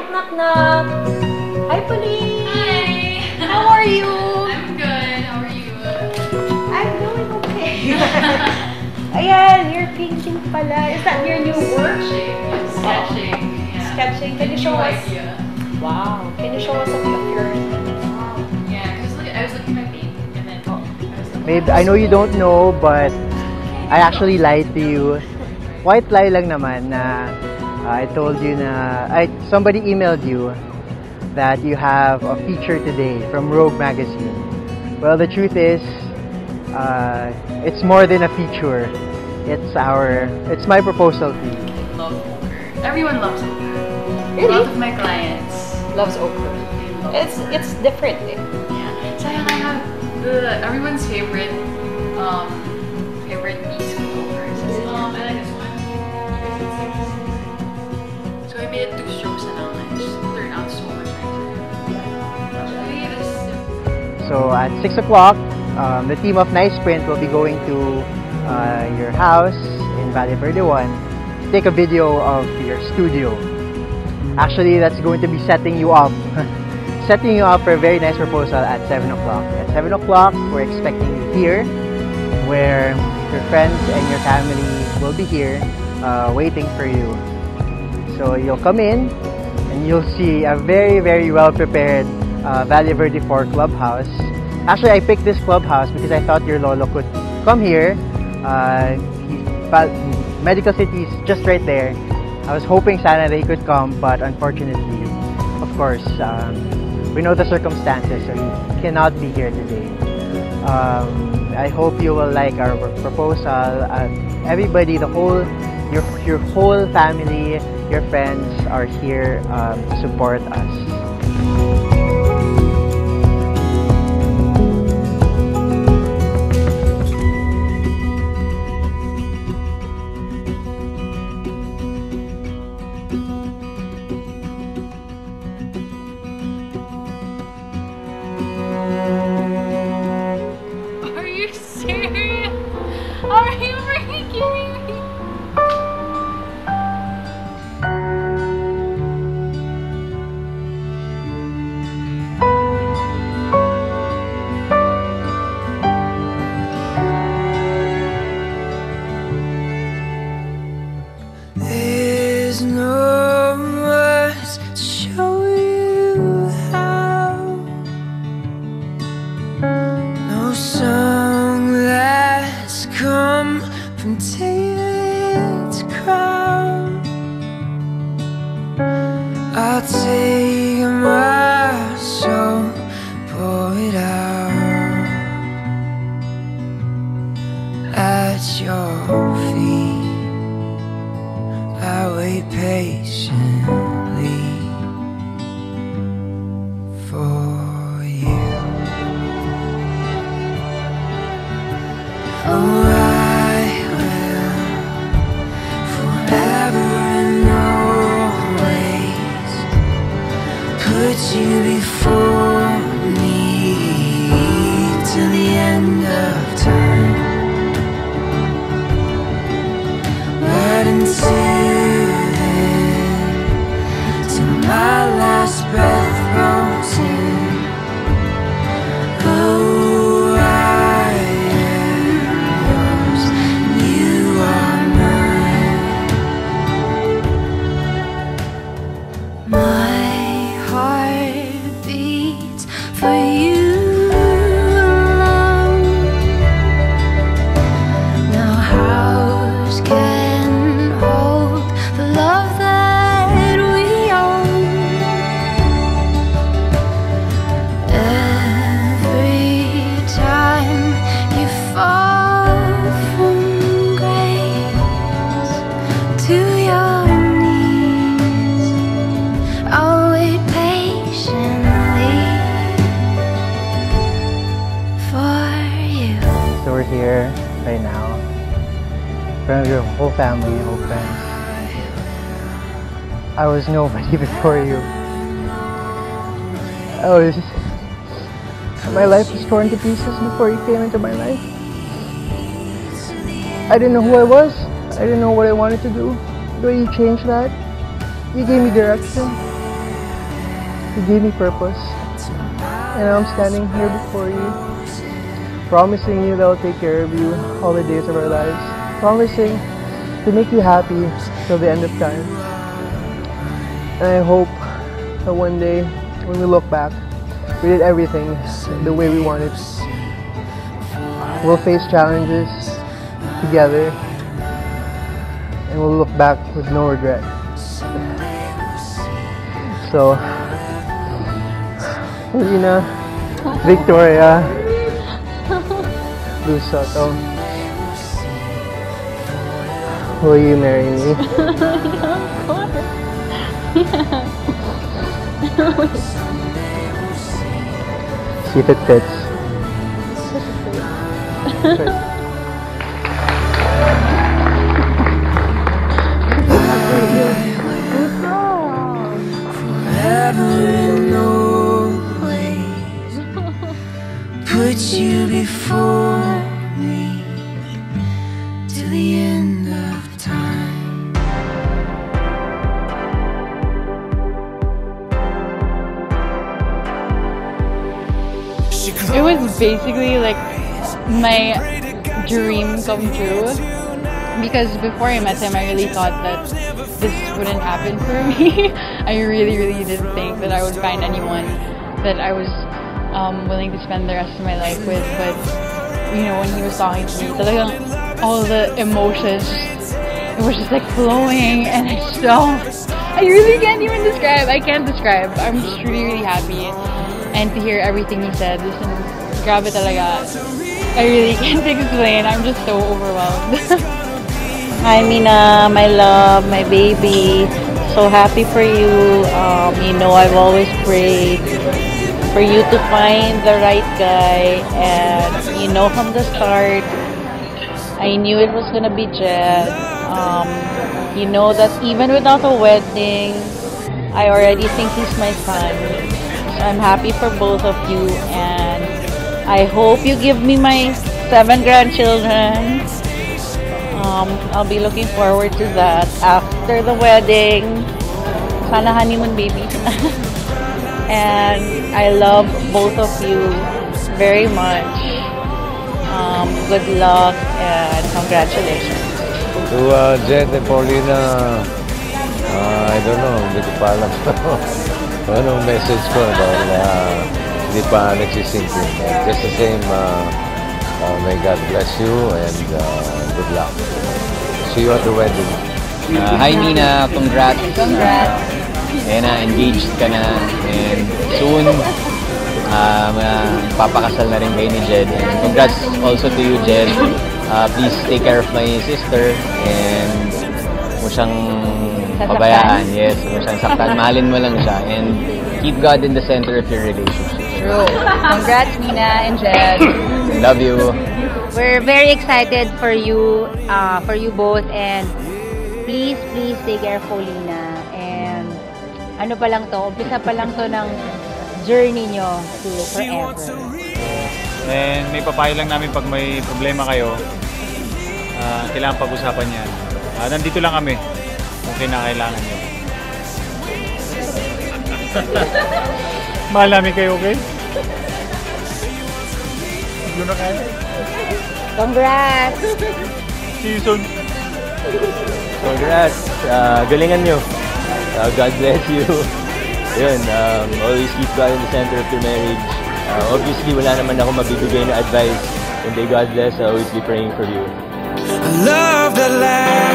knock, knock. Hi, Paulina. Hi. How are you? I'm good. How are you? I'm doing okay. Ayan, you're painting pala. Is that your new work? Sketching. Yeah. Sketching. Can you show us? Idea. Wow. Can you show us a bit of yours? Yeah, because I was looking at my paint and then I was like, Babe, I know you don't know, but I actually lied to you. White lie lang naman na I told you na somebody emailed you that you have a feature today from Rogue Magazine. Well, the truth is, it's more than a feature. It's my proposal to you. I love ochre. Everyone loves ochre. Really? A lot of my clients Loves ochre. they love It's different. Eh? Yeah. So I have everyone's favorite piece of ochre. I like this one. So I made it 2 strokes and it just turned out so much nicer. So at 6 o'clock, the team of Nice Print will be going to your house in Valle Verde 1 to take a video of your studio. Actually, that's going to be setting you up. Setting you up for a very nice proposal at 7 o'clock. At 7 o'clock, we're expecting you here, where your friends and your family will be here waiting for you. So you'll come in and you'll see a very, very well prepared Valle Verde 4 clubhouse. Actually, I picked this clubhouse because I thought your lolo could come here. Medical City is just right there. I was hoping sana they could come, but unfortunately, of course, we know the circumstances, so he cannot be here today. I hope you will like our proposal. Everybody, your whole family, your friends are here to support us. Are you serious? Are you freaking kidding me? There's no words to show you how. No song that's come from David's crowd. I'll take my soul, pour it out at your feet. I wait patiently for you. Oh, I will forever and always put you before me till the end of time. But until my last breath rolls in, oh, I am yours, you are mine. My heart beats for you alone. No house can hold the love that we own. Every time you fall from grace to your knees, I'll wait patiently for you. So we're here right now in front of your whole family, your whole friends. I was nobody before you. My life was torn to pieces before you came into my life. I didn't know who I was. I didn't know what I wanted to do. The way you changed that, you gave me direction. You gave me purpose. And now I'm standing here before you, promising you that I'll take care of you all the days of our lives. Promising to make you happy till the end of time. And I hope that one day, when we look back, we did everything the way we wanted. We'll face challenges together, and we'll look back with no regret. So, Paulina, Victoria, Sotto, will you marry me? See if it fits. Put you before me to the end of time. It was basically like my dream come true, because before I met him, I really thought that this wouldn't happen for me. I really didn't think that I would find anyone that I was willing to spend the rest of my life with. But you know, when he was talking to me, talagang all the emotions, it was just like flowing, and I really can't even describe. I can't describe. I'm just really happy, and to hear everything he said, listen, grabe talaga. I really can't explain. I'm just so overwhelmed. Hi Mina, my love, my baby. So happy for you. You know, I've always prayed for you to find the right guy, and you know, from the start I knew it was gonna be Jed. You know that even without a wedding, I already think he's my son. So I'm happy for both of you, and I hope you give me my 7 grandchildren. I'll be looking forward to that after the wedding. Sana honeymoon baby. And I love both of you very much. Good luck and congratulations. To Jed and Paulina, I don't know, hindi ko pa alam anong message ko dahil hindi pa nagsisink in. Just the same, may God bless you and good luck. See you at the wedding. Hi Nina, congrats. And engaged ka na, and soon papakasal na rin kayo ni Jed. And congrats also to you, Jed. Please take care of my sister and huwag mo siyang pabayaan. Yes, huwag mo siyang saktan. Mahalin mo lang siya and keep God in the center of your relationship. True. Congrats Mina and Jed. Love you. We're very excited for you both, and please take care of Paulina. And ano pa lang to, umpisa pa lang to ng journey nyo to forever. And may papayo lang namin pag may problema kayo, kailangan pag-usapan yan. Nandito lang kami kung kinakailangan nyo. Mahal namin kayo, okay? Hindi na kaya. Congrats! See you soon. Congrats. Galingan nyo. God bless you. Yun, always keep God in the center of your marriage. Obviously, wala naman ako mabibigay na advice. And may God bless, I'll always be praying for you. Love that lasts.